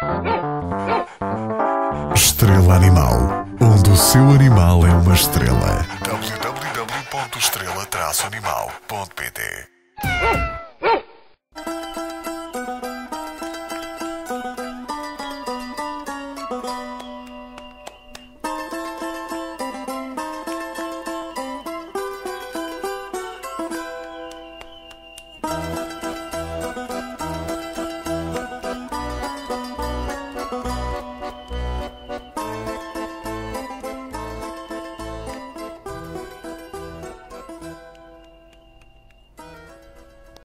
Estrela Animal, onde o seu animal é uma estrela. www.estrela-animal.pt